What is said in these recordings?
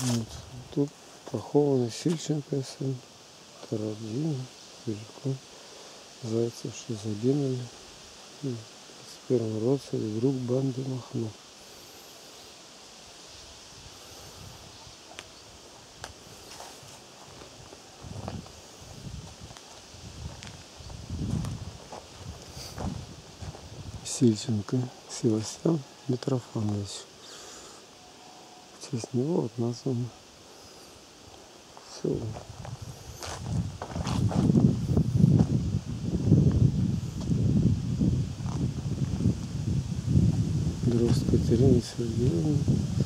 Вот. Тут похованы Сильченко сын, Тарадин, Великон, Зайцев, что загинули. 21 родственник, друг банды Махно. Сильченко Севастьян Митрофанович. В честь него вот названо село. Дрозд Катерина Сергеевна,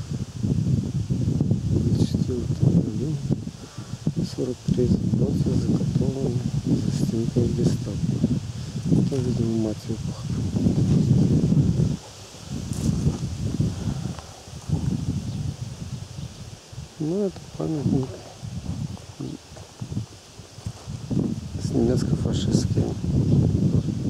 24 году, 43-м роте, закатованы за стенкой гестапо. Это, видимо, мать ее похоронила. Ну, это памятник с немецко-фашистским